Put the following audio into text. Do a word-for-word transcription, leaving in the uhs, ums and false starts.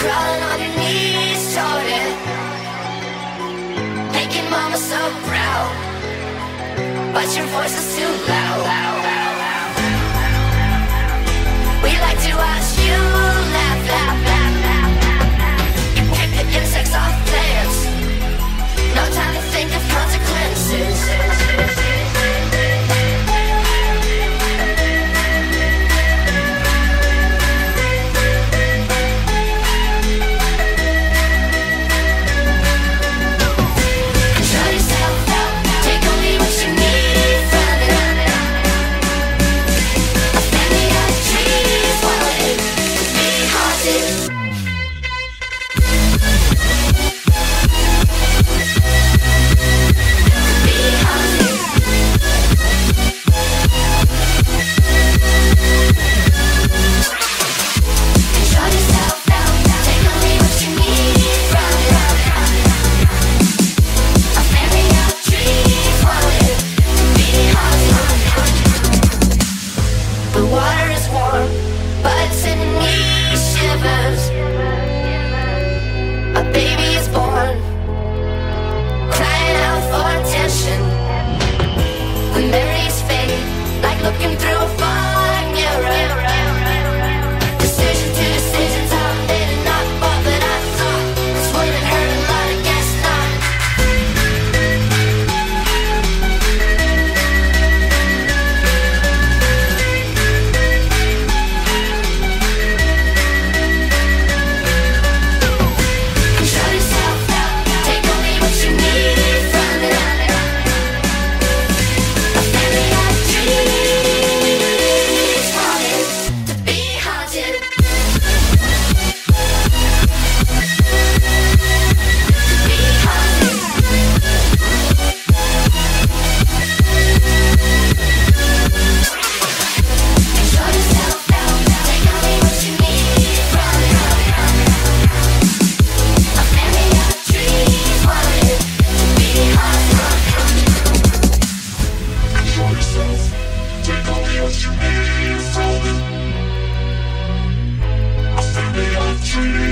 crawling on your knees toward it, making mama so proud, but your voice is too loud, loud, loud, loud. We like to watch you laugh, laugh, laugh, laugh, laugh. You pick the insects off plants, no time to think of consequences. Tree.